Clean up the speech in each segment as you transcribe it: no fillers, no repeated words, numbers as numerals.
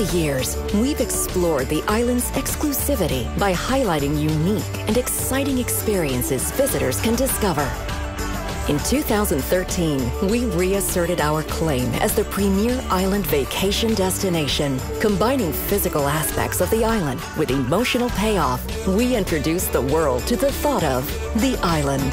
years, we've explored the island's exclusivity by highlighting unique and exciting experiences visitors can discover. In 2013, we reasserted our claim as the premier island vacation destination. Combining physical aspects of the island with emotional payoff, we introduced the world to the thought of the island.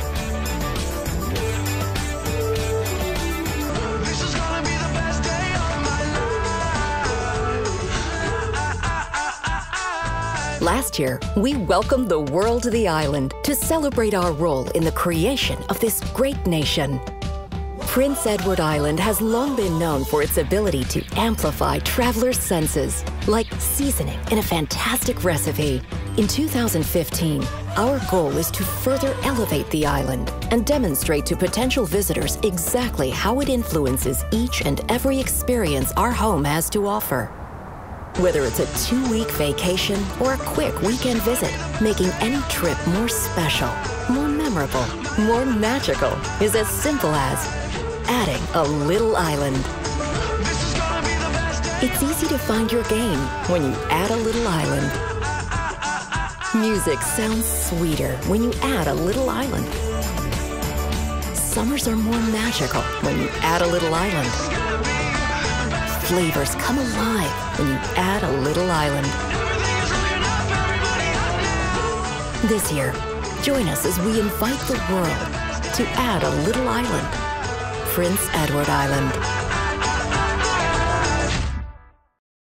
Last year, we welcomed the world to the island to celebrate our role in the creation of this great nation. Prince Edward Island has long been known for its ability to amplify travelers' senses, like seasoning in a fantastic recipe. In 2015, our goal is to further elevate the island and demonstrate to potential visitors exactly how it influences each and every experience our home has to offer. Whether it's a 2-week vacation or a quick weekend visit, making any trip more special, more memorable, more magical is as simple as adding a little island. It's easy to find your game when you add a little island. Music sounds sweeter when you add a little island. Summers are more magical when you add a little island. Flavors come alive when you add a little island. This year, join us as we invite the world to add a little island. Prince Edward Island.